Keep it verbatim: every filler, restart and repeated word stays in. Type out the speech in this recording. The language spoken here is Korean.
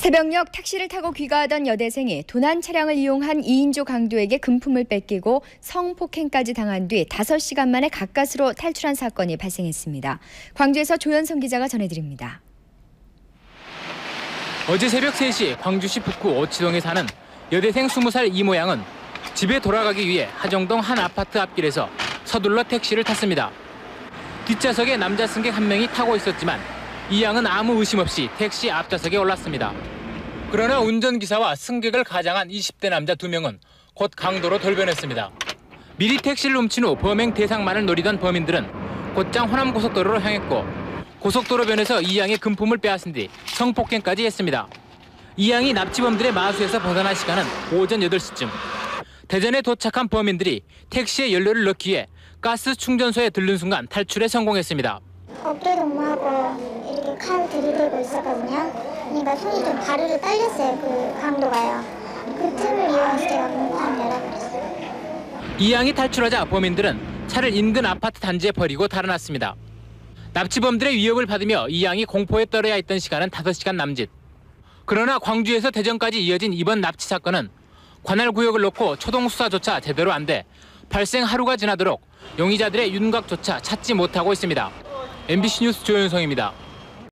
새벽녘 택시를 타고 귀가하던 여대생이 도난 차량을 이용한 이인조 강도에게 금품을 뺏기고 성폭행까지 당한 뒤 다섯 시간 만에 가까스로 탈출한 사건이 발생했습니다. 광주에서 조현성 기자가 전해드립니다. 어제 새벽 세 시 광주시 북구 오치동에 사는 여대생 스무 살 이모 양은 집에 돌아가기 위해 하정동 한 아파트 앞길에서 서둘러 택시를 탔습니다. 뒷좌석에 남자 승객 한 명이 타고 있었지만 이 양은 아무 의심 없이 택시 앞좌석에 올랐습니다. 그러나 운전기사와 승객을 가장한 이십 대 남자 두 명은 곧 강도로 돌변했습니다. 미리 택시를 훔친 후 범행 대상만을 노리던 범인들은 곧장 호남고속도로로 향했고 고속도로변에서 이 양의 금품을 빼앗은 뒤 성폭행까지 했습니다. 이 양이 납치범들의 마수에서 벗어난 시간은 오전 여덟 시쯤. 대전에 도착한 범인들이 택시에 연료를 넣기 위해 가스 충전소에 들른 순간 탈출에 성공했습니다. 어깨 동무하고 이렇게 칼 들이대고 있었거든요. 그러니까 손이 좀 바르르 떨렸어요. 그 강도가요. 그 틈을 이용해서 제가 문을 열어버렸어요. 이 양이 탈출하자 범인들은 차를 인근 아파트 단지에 버리고 달아났습니다. 납치범들의 위협을 받으며 이 양이 공포에 떨어야 했던 시간은 다섯 시간 남짓. 그러나 광주에서 대전까지 이어진 이번 납치 사건은 관할 구역을 놓고 초동 수사조차 제대로 안 돼 발생 하루가 지나도록 용의자들의 윤곽조차 찾지 못하고 있습니다. 엠비씨 뉴스 조현성입니다.